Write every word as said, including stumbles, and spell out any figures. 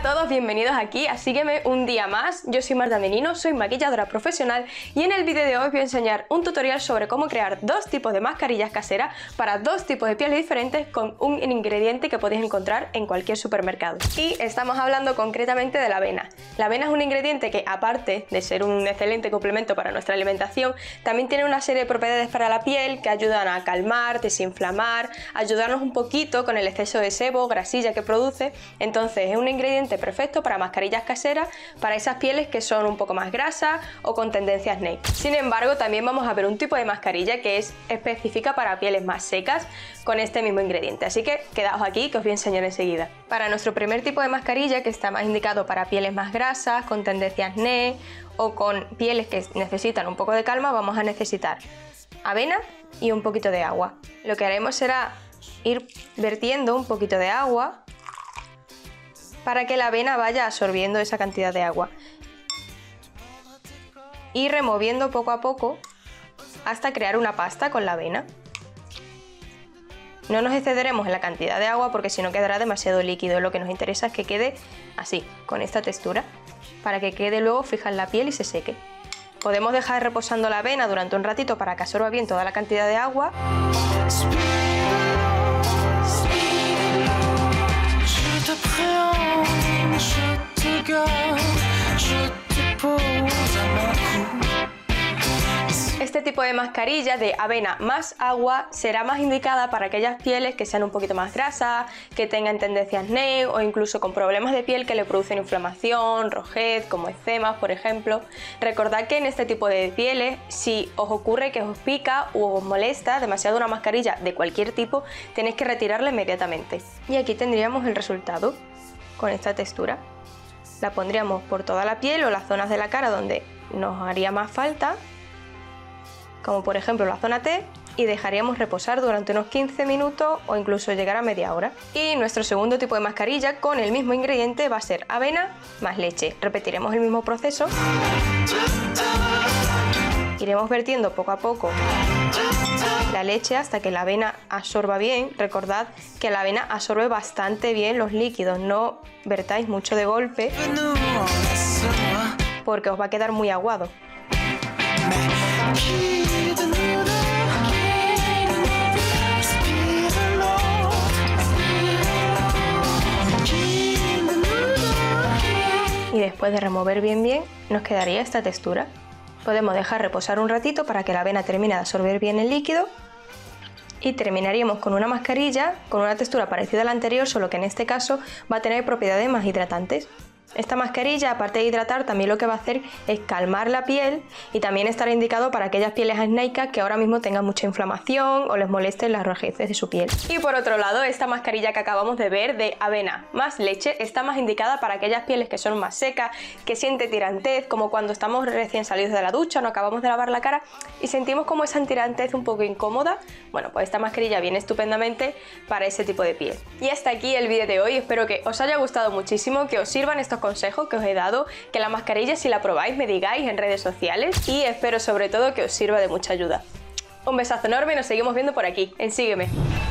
todos, bienvenidos aquí a Sígueme un día más. Yo soy Marta Menino, soy maquilladora profesional y en el vídeo de hoy os voy a enseñar un tutorial sobre cómo crear dos tipos de mascarillas caseras para dos tipos de pieles diferentes con un ingrediente que podéis encontrar en cualquier supermercado. Y estamos hablando concretamente de la avena. La avena es un ingrediente que, aparte de ser un excelente complemento para nuestra alimentación, también tiene una serie de propiedades para la piel que ayudan a calmar, desinflamar, ayudarnos un poquito con el exceso de sebo, grasilla que produce. Entonces es un ingrediente perfecto para mascarillas caseras para esas pieles que son un poco más grasas o con tendencia acné. Sin embargo, también vamos a ver un tipo de mascarilla que es específica para pieles más secas con este mismo ingrediente, así que quedaos aquí que os voy a enseñar enseguida. Para nuestro primer tipo de mascarilla, que está más indicado para pieles más grasas, con tendencia acné o con pieles que necesitan un poco de calma, vamos a necesitar avena y un poquito de agua. Lo que haremos será ir vertiendo un poquito de agua para que la avena vaya absorbiendo esa cantidad de agua y removiendo poco a poco hasta crear una pasta con la avena. No nos excederemos en la cantidad de agua porque si no quedará demasiado líquido. Lo que nos interesa es que quede así, con esta textura, para que quede luego fija en la piel y se seque. Podemos dejar reposando la avena durante un ratito para que absorba bien toda la cantidad de agua. Este tipo de mascarilla de avena más agua será más indicada para aquellas pieles que sean un poquito más grasas, que tengan tendencia acné o incluso con problemas de piel que le producen inflamación, rojez, como eczemas, por ejemplo. Recordad que en este tipo de pieles, si os ocurre que os pica o os molesta demasiado una mascarilla de cualquier tipo, tenéis que retirarla inmediatamente. Y aquí tendríamos el resultado con esta textura. La pondríamos por toda la piel o las zonas de la cara donde nos haría más falta, como por ejemplo la zona T, y dejaríamos reposar durante unos quince minutos o incluso llegar a media hora. Y nuestro segundo tipo de mascarilla con el mismo ingrediente va a ser avena más leche. Repetiremos el mismo proceso. Iremos vertiendo poco a poco la leche hasta que la avena absorba bien. Recordad que la avena absorbe bastante bien los líquidos, no vertáis mucho de golpe porque os va a quedar muy aguado. Y después de remover bien bien, nos quedaría esta textura. Podemos dejar reposar un ratito para que la avena termine de absorber bien el líquido y terminaríamos con una mascarilla con una textura parecida a la anterior, solo que en este caso va a tener propiedades más hidratantes. Esta mascarilla, aparte de hidratar, también lo que va a hacer es calmar la piel y también estará indicado para aquellas pieles acnéicas que ahora mismo tengan mucha inflamación o les molesten las rojeces de su piel. Y por otro lado, esta mascarilla que acabamos de ver de avena más leche está más indicada para aquellas pieles que son más secas, que sienten tirantez, como cuando estamos recién salidos de la ducha, no acabamos de lavar la cara y sentimos como esa tirantez un poco incómoda. Bueno, pues esta mascarilla viene estupendamente para ese tipo de piel. Y hasta aquí el vídeo de hoy. Espero que os haya gustado muchísimo, que os sirvan estos consejos que os he dado, que la mascarilla, si la probáis, me digáis en redes sociales y espero sobre todo que os sirva de mucha ayuda. Un besazo enorme y nos seguimos viendo por aquí en Sígueme.